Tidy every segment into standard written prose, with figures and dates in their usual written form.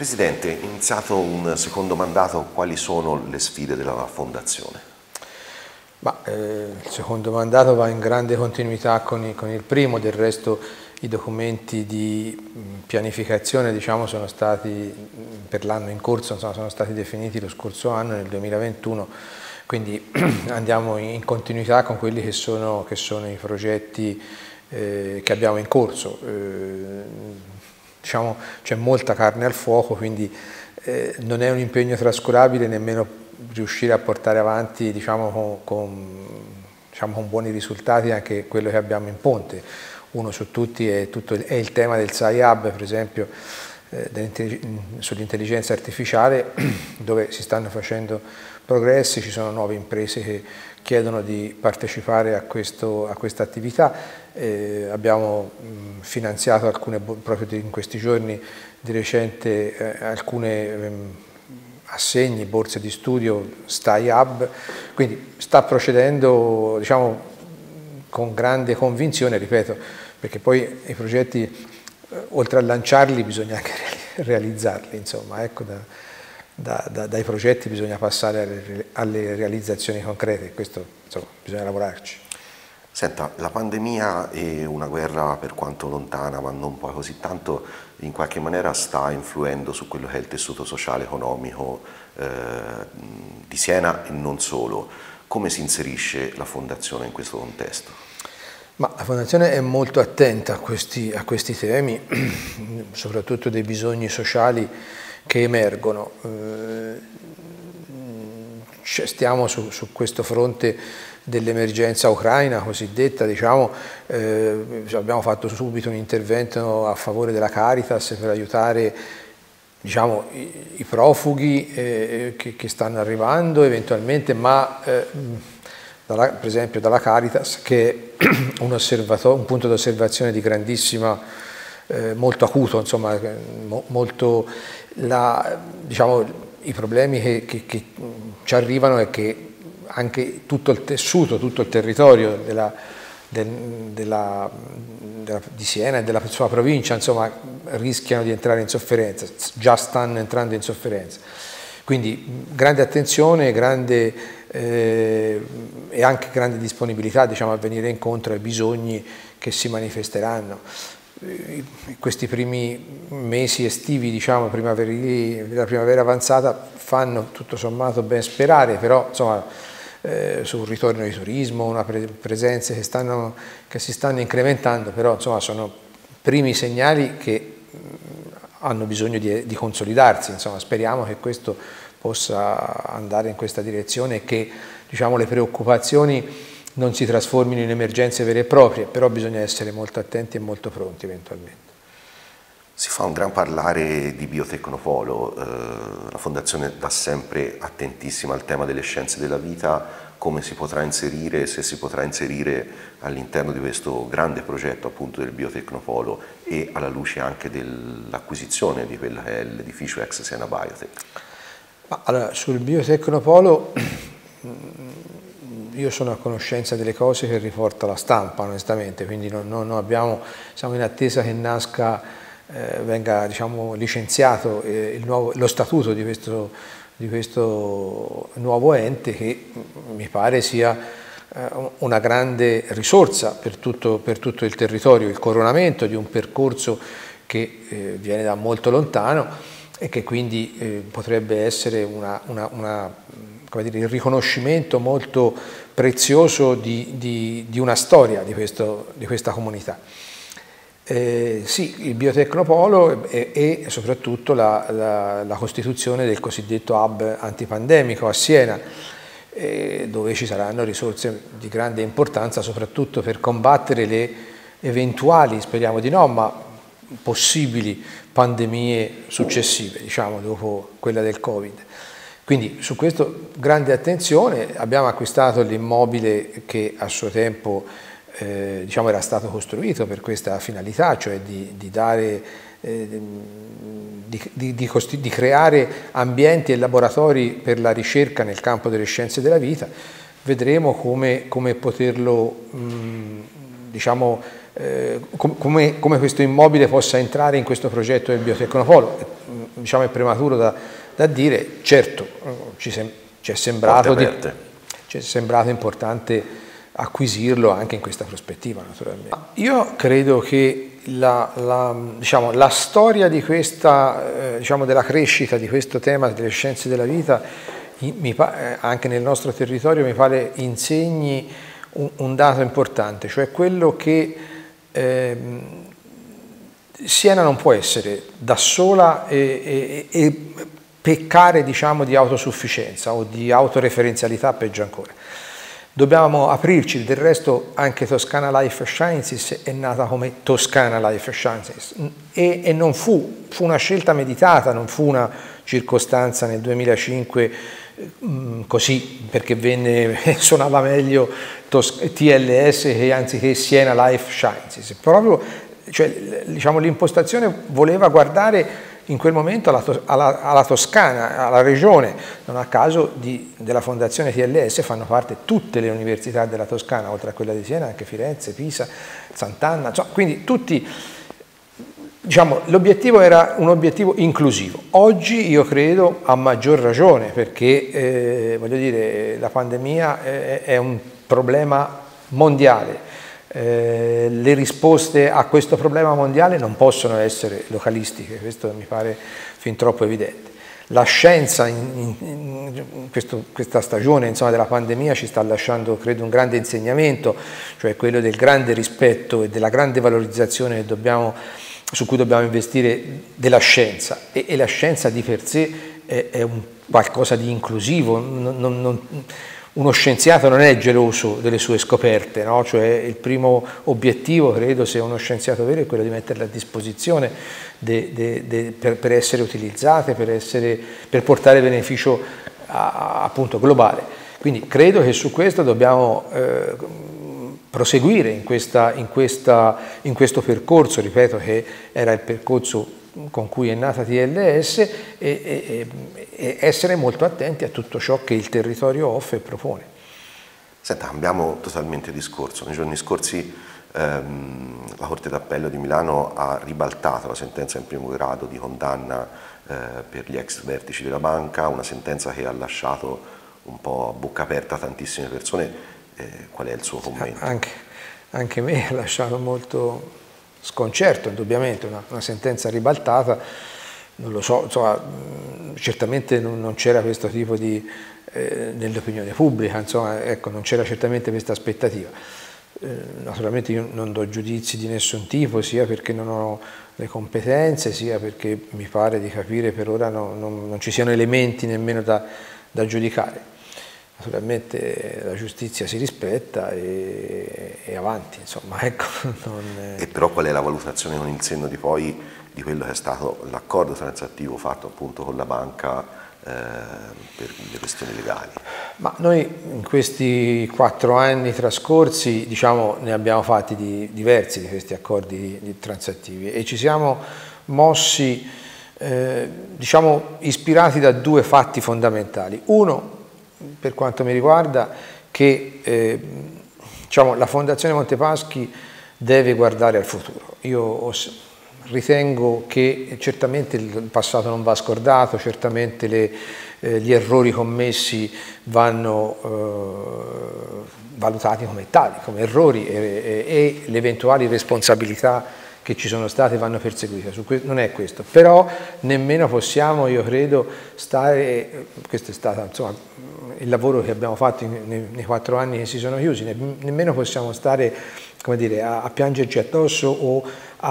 Presidente, iniziato un secondo mandato, quali sono le sfide della Fondazione? Il secondo mandato va in grande continuità con il primo, del resto i documenti di pianificazione sono stati per l'anno in corso, sono stati definiti lo scorso anno, nel 2021, quindi andiamo in continuità con quelli che sono i progetti che abbiamo in corso. C'è molta carne al fuoco, quindi non è un impegno trascurabile nemmeno riuscire a portare avanti con buoni risultati anche quello che abbiamo in ponte. Uno su tutti è il tema del SciHub, per esempio, sull'intelligenza artificiale, dove si stanno facendo progressi, ci sono nuove imprese che chiedono di partecipare a questa attività. Abbiamo finanziato proprio in questi giorni di recente alcune assegni, borse di studio, SciHub, quindi sta procedendo con grande convinzione, ripeto, perché poi i progetti oltre a lanciarli bisogna anche realizzarli, insomma, ecco, dai progetti bisogna passare alle realizzazioni concrete, questo insomma, bisogna lavorarci. Senta, la pandemia e una guerra, per quanto lontana, ma non poi così tanto, in qualche maniera sta influendo su quello che è il tessuto sociale, economico di Siena e non solo. Come si inserisce la Fondazione in questo contesto? La Fondazione è molto attenta a questi temi, soprattutto dei bisogni sociali che emergono. Stiamo su questo fronte dell'emergenza ucraina cosiddetta, abbiamo fatto subito un intervento a favore della Caritas per aiutare i profughi che stanno arrivando eventualmente, per esempio dalla Caritas, che è un punto di osservazione di grandissima, molto acuto, insomma, i problemi che ci arrivano è che anche tutto il tessuto, tutto il territorio di Siena e della sua provincia, insomma, rischiano di entrare in sofferenza, già stanno entrando in sofferenza. Quindi grande attenzione e anche grande disponibilità a venire incontro ai bisogni che si manifesteranno. Questi primi mesi estivi, primaverili, della primavera avanzata, fanno tutto sommato ben sperare, però insomma, sul ritorno di turismo, una presenze che si stanno incrementando, però insomma sono primi segnali che hanno bisogno di consolidarsi, insomma speriamo che questo possa andare in questa direzione e che le preoccupazioni non si trasformino in emergenze vere e proprie, però bisogna essere molto attenti e molto pronti eventualmente. Si fa un gran parlare di biotecnopolo, la Fondazione dà sempre attentissima al tema delle scienze della vita. Come si potrà inserire, se si potrà inserire all'interno di questo grande progetto appunto del biotecnopolo e alla luce anche dell'acquisizione di quella che è l'edificio ex Siena Biotech? Allora, sul biotecnopolo io sono a conoscenza delle cose che riporta la stampa, onestamente, quindi siamo in attesa che venga licenziato lo statuto di questo nuovo ente, che mi pare sia una grande risorsa per tutto il territorio, il coronamento di un percorso che viene da molto lontano e che quindi potrebbe essere il riconoscimento molto prezioso di una storia di questa comunità. Sì, il biotecnopolo e soprattutto la costituzione del cosiddetto hub antipandemico a Siena, dove ci saranno risorse di grande importanza soprattutto per combattere le eventuali, speriamo di no, ma possibili pandemie successive, dopo quella del Covid. Quindi su questo grande attenzione. Abbiamo acquistato l'immobile che a suo tempo era stato costruito per questa finalità, cioè di creare ambienti e laboratori per la ricerca nel campo delle scienze della vita. Vedremo come poterlo come questo immobile possa entrare in questo progetto del biotecnopolo. Diciamo è prematuro da dire, certo ci è sembrato importante acquisirlo anche in questa prospettiva, naturalmente. Io credo che diciamo, la storia di questa, diciamo, della crescita di questo tema delle scienze della vita anche nel nostro territorio mi pare insegni un dato importante, cioè quello che Siena non può essere da sola e peccare, diciamo, di autosufficienza o di autoreferenzialità, peggio ancora. Dobbiamo aprirci, del resto anche Toscana Life Sciences è nata come Toscana Life Sciences e non fu una scelta meditata, non fu una circostanza nel 2005 così perché suonava meglio TLS che anziché Siena Life Sciences. Proprio, cioè, diciamo, l'impostazione voleva guardare in quel momento alla Toscana, alla regione. Non a caso della fondazione TLS fanno parte tutte le università della Toscana, oltre a quella di Siena anche Firenze, Pisa, Sant'Anna, insomma, quindi tutti, diciamo, l'obiettivo era un obiettivo inclusivo. Oggi io credo a maggior ragione, perché voglio dire, la pandemia è un problema mondiale. Le risposte a questo problema mondiale non possono essere localistiche, questo mi pare fin troppo evidente. La scienza in questa stagione, insomma, della pandemia ci sta lasciando, credo, un grande insegnamento, cioè quello del grande rispetto e della grande valorizzazione su cui dobbiamo investire della scienza, e la scienza di per sé è qualcosa di inclusivo. Uno scienziato non è geloso delle sue scoperte, no? Cioè il primo obiettivo, credo, se uno scienziato vero, è quello di metterle a disposizione per essere utilizzate, per portare beneficio appunto globale. Quindi credo che su questo dobbiamo proseguire in questo percorso, ripeto, che era il percorso con cui è nata TLS, e essere molto attenti a tutto ciò che il territorio offre e propone. Senta, cambiamo totalmente discorso. Nei giorni scorsi la Corte d'Appello di Milano ha ribaltato la sentenza in primo grado di condanna per gli ex vertici della banca, una sentenza che ha lasciato un po' a bocca aperta tantissime persone. Qual è il suo commento? Anche me ha lasciato molto sconcerto, indubbiamente, una sentenza ribaltata, non lo so, insomma, certamente non c'era questo tipo di, nell'opinione pubblica, insomma, ecco, non c'era certamente questa aspettativa. Naturalmente io non do giudizi di nessun tipo, sia perché non ho le competenze, sia perché mi pare di capire per ora non ci siano elementi nemmeno da giudicare. Naturalmente la giustizia si rispetta e avanti, insomma, ecco. E però qual è la valutazione con il senno di poi di quello che è stato l'accordo transattivo fatto appunto con la banca per le questioni legali? Ma noi in questi 4 anni trascorsi, diciamo, ne abbiamo fatti diversi di questi accordi transattivi e ci siamo mossi, diciamo, ispirati da 2 fatti fondamentali. Uno, per quanto mi riguarda, che diciamo, la Fondazione Montepaschi deve guardare al futuro. Io ritengo che certamente il passato non va scordato, certamente gli errori commessi vanno valutati come tali, come errori, e le eventuali responsabilità che ci sono state vanno perseguite. Non è questo, però nemmeno possiamo, io credo, stare, questo è stato, insomma, il lavoro che abbiamo fatto nei 4 anni che si sono chiusi, nemmeno possiamo stare, come dire, a piangerci addosso o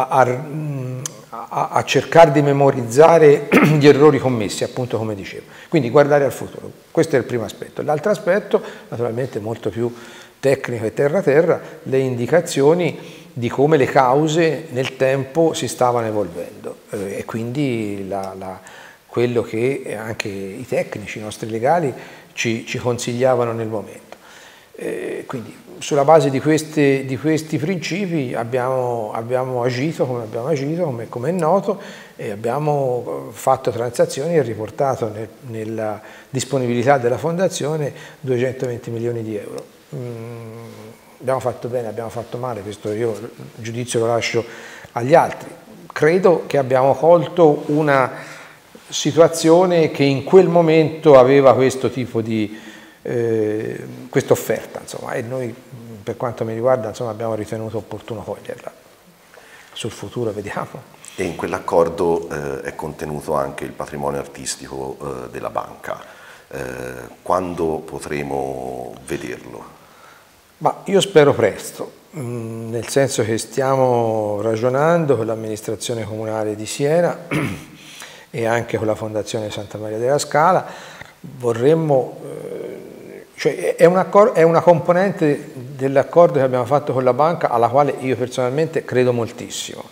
a cercare di memorizzare gli errori commessi, appunto, come dicevo. Quindi guardare al futuro, questo è il primo aspetto. L'altro aspetto, naturalmente molto più tecnico e terra-terra, le indicazioni di come le cause nel tempo si stavano evolvendo e quindi quello che anche i tecnici, i nostri legali ci consigliavano nel momento. Quindi sulla base di questi principi abbiamo agito come abbiamo agito, come è noto, e abbiamo fatto transazioni e riportato nella disponibilità della Fondazione 220 milioni di euro. Abbiamo fatto bene, abbiamo fatto male, questo io il giudizio lo lascio agli altri. Credo che abbiamo colto una situazione che in quel momento aveva questo tipo di questa offerta, insomma, e noi per quanto mi riguarda, insomma, abbiamo ritenuto opportuno coglierla. Sul futuro vediamo. E in quell'accordo è contenuto anche il patrimonio artistico della banca. Quando potremo vederlo? Ma io spero presto, nel senso che stiamo ragionando con l'amministrazione comunale di Siena e anche con la Fondazione Santa Maria della Scala. Vorremmo, cioè è una componente dell'accordo che abbiamo fatto con la banca alla quale io personalmente credo moltissimo,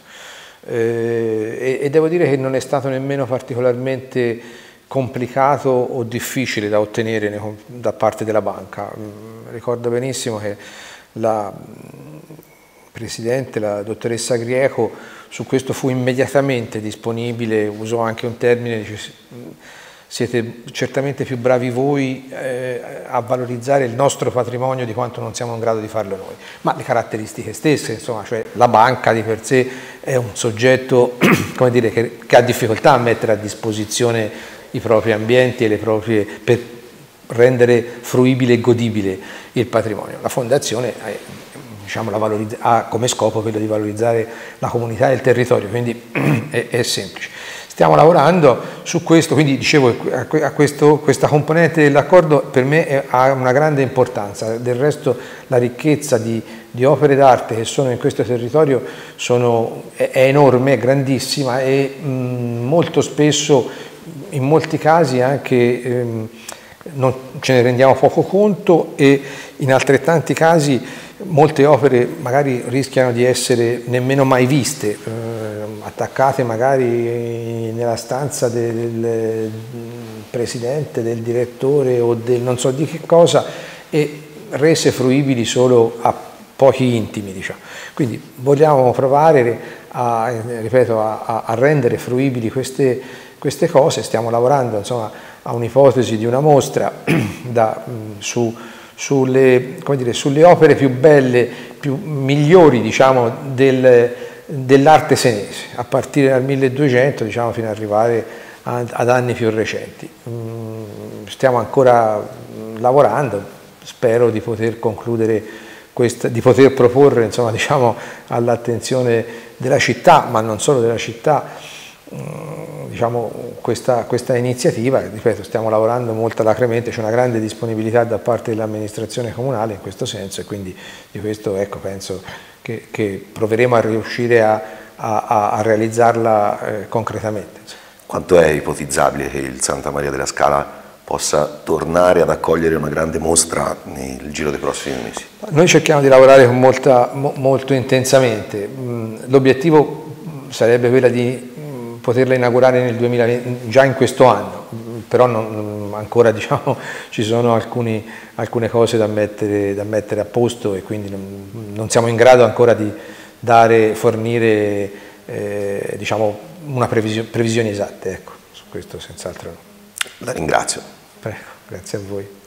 e devo dire che non è stato nemmeno particolarmente complicato o difficile da ottenere da parte della banca. Ricordo benissimo che la Presidente, la dottoressa Grieco, su questo fu immediatamente disponibile, usò anche un termine, dice, siete certamente più bravi voi a valorizzare il nostro patrimonio di quanto non siamo in grado di farlo noi, ma le caratteristiche stesse, insomma, cioè la banca di per sé è un soggetto come dire, che ha difficoltà a mettere a disposizione i propri ambienti e le proprie, per rendere fruibile e godibile il patrimonio. La Fondazione diciamo, ha come scopo quello di valorizzare la comunità e il territorio, quindi è semplice. Stiamo lavorando su questo, quindi dicevo, questa componente dell'accordo per me ha una grande importanza. Del resto la ricchezza di opere d'arte che sono in questo territorio è enorme, è grandissima, e molto spesso, in molti casi anche non ce ne rendiamo poco conto, e in altrettanti casi molte opere magari rischiano di essere nemmeno mai viste, attaccate magari nella stanza del presidente, del direttore o del non so di che cosa, e rese fruibili solo a pochi intimi, diciamo. Quindi vogliamo provare ripeto, a rendere fruibili queste cose. Stiamo lavorando, insomma, a un'ipotesi di una mostra sulle opere più belle, migliori, diciamo, dell'arte senese, a partire dal 1200, diciamo, fino ad arrivare ad anni più recenti. Stiamo ancora lavorando, spero di poter concludere di poter proporre, insomma, diciamo, all'attenzione della città, ma non solo della città, diciamo, questa iniziativa. Ripeto, stiamo lavorando molto alacremente, c'è una grande disponibilità da parte dell'amministrazione comunale in questo senso, e quindi di questo, ecco, penso che proveremo a riuscire a realizzarla concretamente. Quanto è ipotizzabile che il Santa Maria della Scala possa tornare ad accogliere una grande mostra nel giro dei prossimi mesi? Noi cerchiamo di lavorare molto intensamente. L'obiettivo sarebbe quello di poterla inaugurare nel 2020, già in questo anno, però ancora, diciamo, ci sono alcune cose da mettere a posto, e quindi non siamo in grado ancora di fornire diciamo, una previsioni esatte, ecco, su questo senz'altro no. La ringrazio. Prego, grazie a voi.